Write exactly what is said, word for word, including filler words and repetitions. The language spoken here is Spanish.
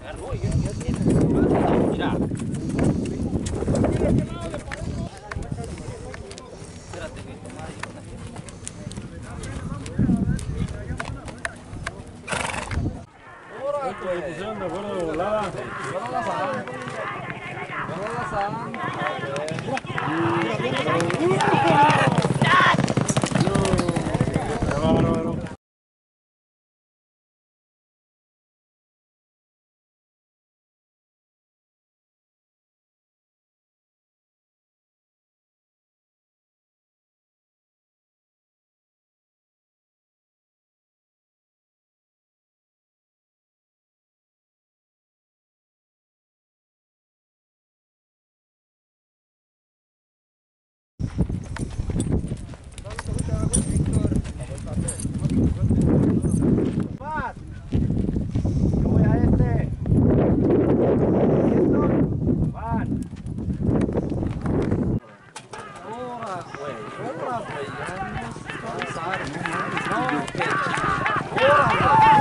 Mira. Esto se pusieron de acuerdo de volada. Fueron las alas. Fueron las alas. Qué bárbaro. Yo voy a este. Van. Ahora, güey. Ahora, güey. Ya no es cansar. No mames. No, qué chido. Ahora,